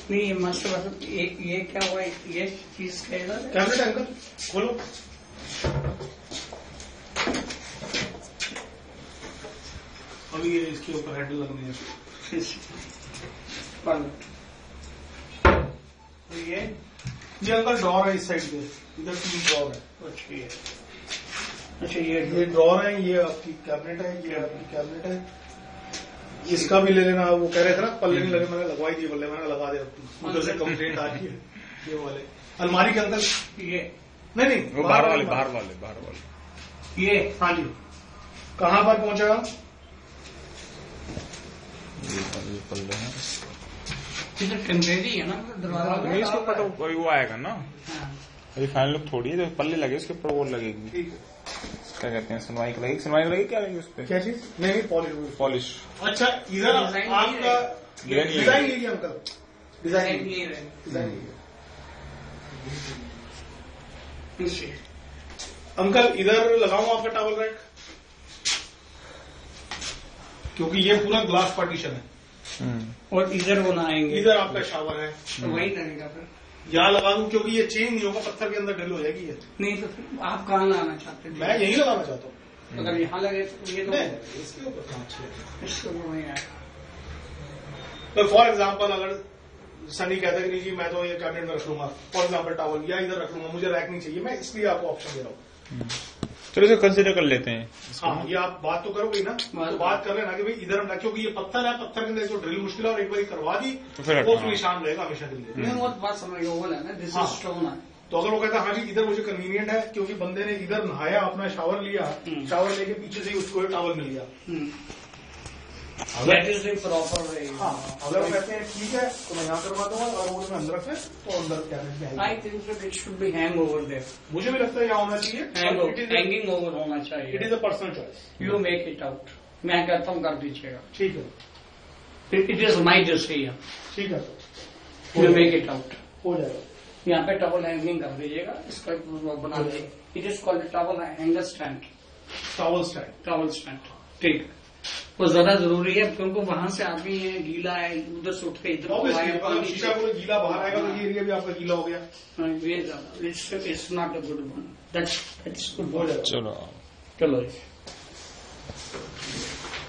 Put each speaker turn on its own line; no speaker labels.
नहीं ये मस्त ये क्या हुआ, ये चीज
कैबिनेट अंकल खोलो। अभी ये इसके ऊपर हैंडल लगने हैं। ये अंकल ड्रॉर है इस साइड पे, इधर 3 ड्रॉर है। अच्छा ये ड्रॉर है, ये आपकी कैबिनेट है, ये आपकी कैबिनेट है। इसका भी ले लेना, वो कह रहे थे ना पल्ले नहीं लगे, मैंने लगवाई थी पल्ले, मैंने लगा दिया, उधर से कंप्लेंट आ रही है। ये वाले अलमारी के अंकल ये नहीं बाहर वाले ये। हाँ जी, कहाँ पर पहुंचा?
पल्ले है
टेम्परेरी है ना दरवाजा,
इसके ऊपर तो वो आएगा ना। अभी फाइनल लुक थोड़ी है, तो पल्ले लगे उसके ऊपर वो लगेगी, क्या कहते हैं, सुनवाई लगेगी क्या लगेगी उस पर?
क्या चीज? नहीं पॉलिश। अच्छा इधर आपका डिजाइन लीजिए अंकल, डिजाइन अंकल इधर लगाऊं आपका टॉवल रैक, क्योंकि ये पूरा ग्लास पार्टीशन है।
और इधर वो नहाएंगे,
इधर आपका शावर है,
तो वही लगेगा फिर।
यहाँ लगा दूं क्योंकि ये चेंज नहीं होगा, पत्थर के अंदर ड्रिल हो जाएगी ये।
नहीं तो फिर आप कहाँ लगाना चाहते हैं?
मैं यही लगाना चाहता हूँ।
अगर यहाँ लगे तो ये तो
इसके ऊपर काम चाहिए,
इसके ऊपर वही आएगा।
तो फॉर एग्जाम्पल अगर सनी कहता है कि जी मैं तो ये कैबिनेट में रख लूंगा, फॉर एग्जाम्पल टॉवल या इधर रख लूंगा, मुझे रैक नहीं चाहिए, मैं इसलिए आपको ऑप्शन दे रहा हूँ।
चलो इसे कंसिडर कर लेते हैं।
हाँ, ये आप बात तो करोगे ना, तो बात कर लेना कि भाई इधर हम, क्योंकि ये पत्थर है, पत्थर के अंदर जो ड्रिल मुश्किल है, और एक बार करवा दी
तो फिर
वो निशान रहेगा हमेशा के लिए।
नहीं वो बात समझ गए, वो है ना, दिस इज स्टोन है।
तो अगर वो कहता है हाँ जी इधर मुझे कन्वीनियंट है, क्योंकि बंदे ने इधर नहाया, अपना शावर लिया, शावर लेके पीछे से ही उसको टॉवल मिल गया,
that is the proper way.
हाँ, अगर वो कहते हैं ठीक है तो मैं यहाँ करवा दूंगा, और वो मैं अंदर रखे तो अंदर कैबिनेट में
I think so it should be hang over there.
मुझे भी लगता है यहाँ होना चाहिए,
हैंगिंग ओवर होना चाहिए।
It is a personal choice,
you make it out. मैं कहता हूँ कर दीजिएगा,
ठीक है,
इट इज माई डिसीजन।
ठीक है,
यू मेक इट आउट,
हो जाएगा।
यहाँ पे टॉवल हैंगिंग कर दीजिएगा, इसका बना दीजिए। It is called towel hanger stand, towel stand. ठीक, वो ज्यादा जरूरी है क्योंकि वहां से आदमी है, गीला है, उधर से उठ के इधर
शीशा को गीला बाहर आएगा तो ये एरिया भी आपका गीला हो गया।
ये ज्यादा it's not a good one, that's good.
चलो
चलो